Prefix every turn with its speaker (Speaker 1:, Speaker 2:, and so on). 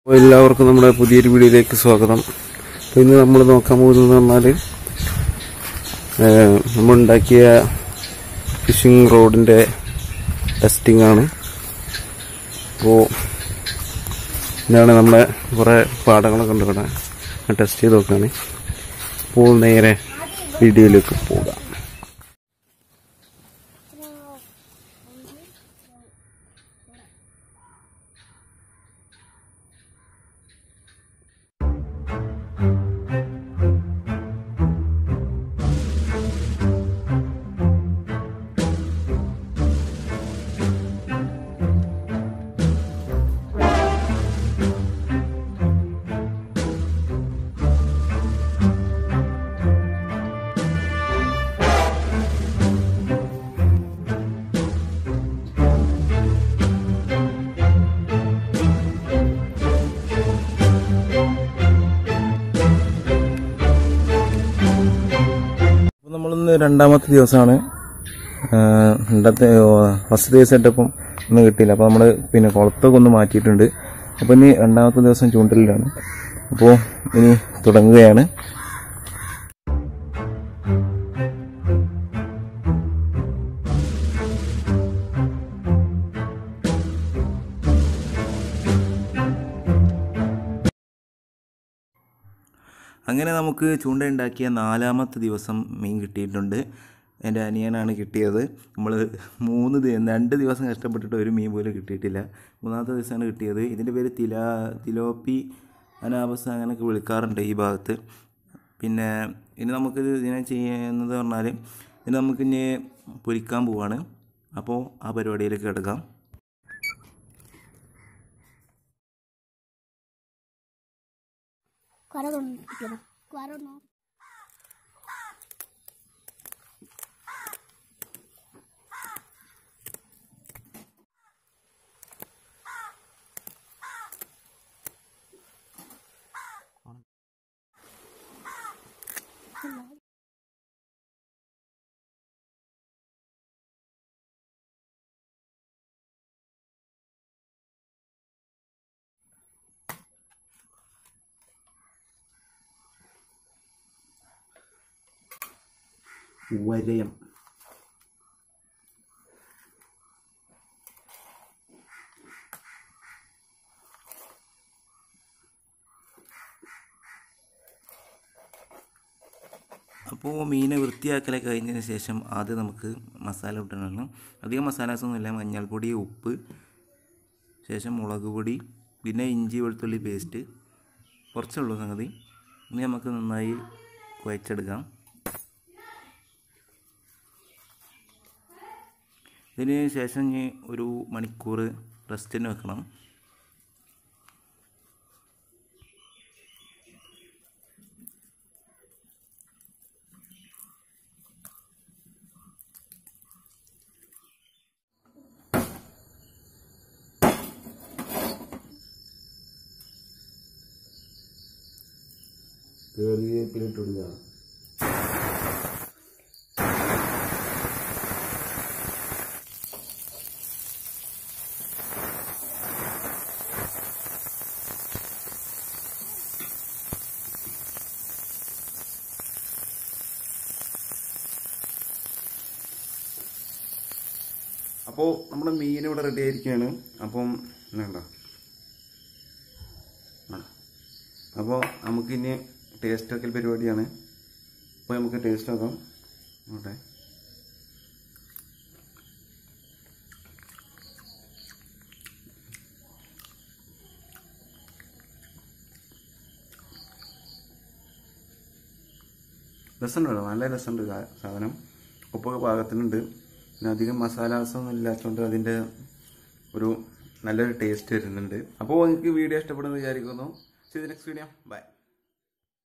Speaker 1: എല്ലാവർക്കും നമ്മുടെ പുതിയൊരു വീഡിയോയിലേക്ക് സ്വാഗതം. അപ്പോൾ ഇന്ന് നമ്മൾ നോക്കാൻ പോകുന്നതെന്ന് പറഞ്ഞാൽ നമ്മളുണ്ടാക്കിയ ഫിഷിംഗ് റോഡിൻ്റെ ടെസ്റ്റിംഗ് ആണ്. അപ്പോൾ ഇതാണ് നമ്മളെ കുറേ പാടങ്ങളൊക്കെ ഉണ്ട് ഇവിടെ, ടെസ്റ്റ് ചെയ്ത് നോക്കുകയാണ്. അപ്പോൾ നേരെ വീഡിയോയിലേക്ക് പോകാം. നമ്മളിന്ന് രണ്ടാമത്തെ ദിവസമാണ്. ഫസ്റ്റ് ദിവസം ഇട്ടപ്പം ഒന്നും കിട്ടിയില്ല. അപ്പോൾ നമ്മൾ പിന്നെ കുളത്തൊക്കെ ഒന്ന് മാറ്റിയിട്ടുണ്ട്. അപ്പോൾ ഇനി രണ്ടാമത്തെ ദിവസം ചൂണ്ടലിലാണ്. അപ്പോൾ ഇനി തുടങ്ങുകയാണ്. അങ്ങനെ നമുക്ക് ചൂണ്ടയുണ്ടാക്കിയ നാലാമത്തെ ദിവസം മീൻ കിട്ടിയിട്ടുണ്ട്. എൻ്റെ അനിയനാണ് കിട്ടിയത്. നമ്മൾ 2 ദിവസം കഷ്ടപ്പെട്ടിട്ട് ഒരു മീൻ പോലും കിട്ടിയിട്ടില്ല. മൂന്നാമത്തെ ദിവസമാണ് കിട്ടിയത്. ഇതിൻ്റെ പേര് തിലോപ്പി അനാബസ് അങ്ങനെയൊക്കെ വിളിക്കാറുണ്ട് ഈ ഭാഗത്ത്. പിന്നെ ഇനി നമുക്കിത് ഇതിനെ ചെയ്യുന്നത് പറഞ്ഞാൽ ഇനി നമുക്കിനി പൊരിക്കാൻ പോവാണ്. അപ്പോൾ ആ പരിപാടിയിലേക്ക് കിടക്കാം. വരയം അപ്പോൾ മീനെ വൃത്തിയാക്കലൊക്കെ കഴിഞ്ഞതിന് ശേഷം ആദ്യം നമുക്ക് മസാല ഇടണം. അധികം മസാലാസൊന്നുമില്ല. മഞ്ഞൾപ്പൊടി, ഉപ്പ്, ശേഷം മുളക് പൊടി, പിന്നെ ഇഞ്ചി വെളുത്തുള്ളി പേസ്റ്റ്, കുറച്ചുള്ളൂ സംഗതി. ഇനി നമുക്ക് നന്നായി കുഴച്ചെടുക്കാം. ഇതിന് ശേഷം ഇനി 1 മണിക്കൂർ റെസ്റ്റിന് വെക്കണം. കറിവേപ്പിലിട്ടുകൊടുക്കുക. അപ്പോൾ നമ്മുടെ മീൻ ഇവിടെ റെഡി ആയിരിക്കുകയാണ്. അപ്പം വേണ്ട അപ്പോൾ നമുക്കിനി ടേസ്റ്റ് വെക്കൽ പരിപാടിയാണ്. അപ്പോൾ നമുക്ക് ടേസ്റ്റ് നോക്കാം. നോട്ടെ, രസമുണ്ടല്ലോ, നല്ല രസമുണ്ട് സാധനം. ഉപ്പൊക്കെ പാകത്തിനുണ്ട്. പിന്നെ അധികം മസാലാസൊന്നും ഇല്ലാത്തതുകൊണ്ട് അതിൻ്റെ ഒരു നല്ലൊരു ടേസ്റ്റ് വരുന്നുണ്ട്. അപ്പോൾ നിങ്ങൾക്ക് വീഡിയോ ഇഷ്ടപ്പെടുമെന്ന് വിചാരിക്കുന്നു. See you next video. Bye.